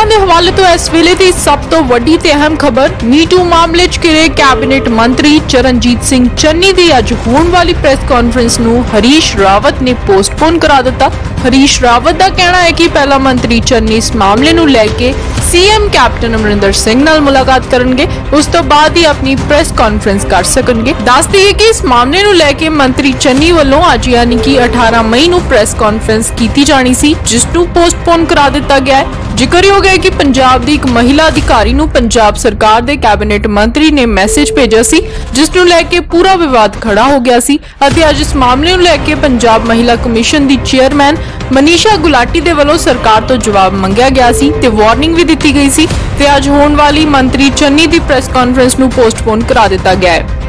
खबरों के हवाले तो इस वेले की सब तो वड्डी ते अहम खबर मीटू मामले च घिरे कैबिनेट मंत्री चरणजीत सिंह चन्नी की अज होने वाली प्रेस कॉन्फ्रेंस नूं हरीश रावत ने पोस्टपोन करा दिता। हरीश रावत का कहना है कि पहला मंत्री चन्नी इस मामले नूं लैके सीएम कैप्टन अमरिंदर सिंह नाल मुलाकात करनगे, उस तो बाद ही अपनी प्रेस कॉन्फ्रेंस कर सकणगे। दस दईए कि इस मामले नूं लैके मंत्री चन्नी वालों अज यानी कि 18 मई नूं प्रेस कॉन्फ्रेंस की जानी सी, जिस नूं पोस्टपोन करा दिता गया है। जिक्रयोग है कि पंजाब दी एक महिला अधिकारी नूं पंजाब सरकार दे कैबिनेट मंत्री ने मैसेज भेजा सी, जिस नूं लैके पूरा विवाद खड़ा हो गया सी अते अज इस मामले नूं लैके पंजाब महिला कमीशन दी चेयरमैन मनीषा गुलाटी दे वल्लों सरकार तो जवाब मंगया गया सी ते वार्निंग भी दी गई सी ते अज होने वाली मंत्री चन्नी दी प्रेस कॉन्फ्रेंस नूं पोस्टपोन करा दिता गया है।